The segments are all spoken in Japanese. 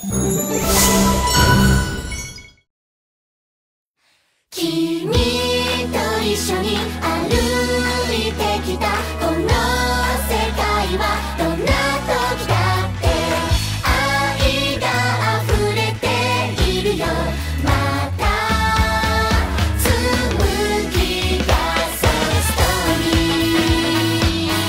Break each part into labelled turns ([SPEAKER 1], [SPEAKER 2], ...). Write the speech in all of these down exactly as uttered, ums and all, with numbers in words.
[SPEAKER 1] 君と一緒に歩いてきたこの世界はどんな時だって愛が溢れているよ。また紡ぎ出そうストーリー。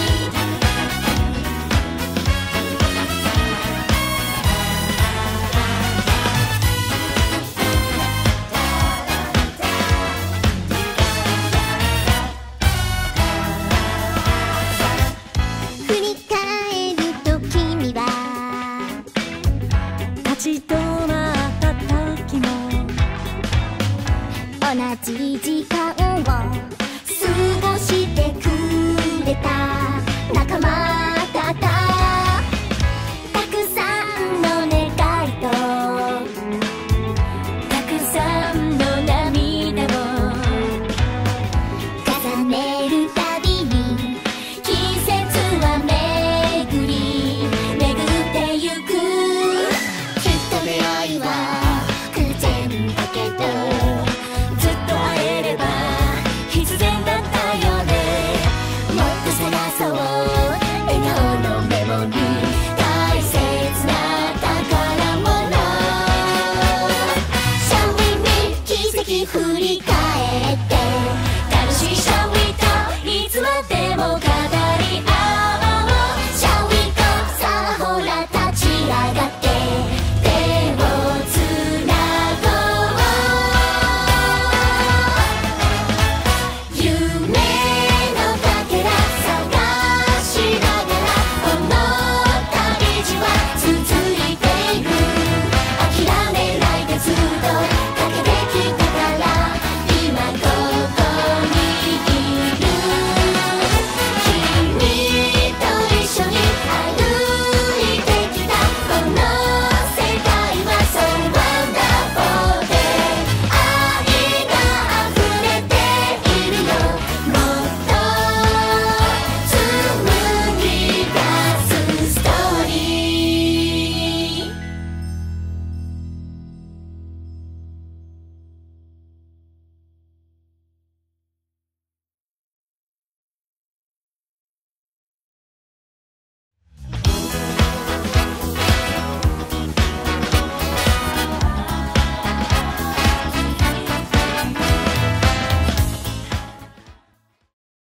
[SPEAKER 1] 振り返ると君は
[SPEAKER 2] 立ち止まった時も
[SPEAKER 1] 同じ時間を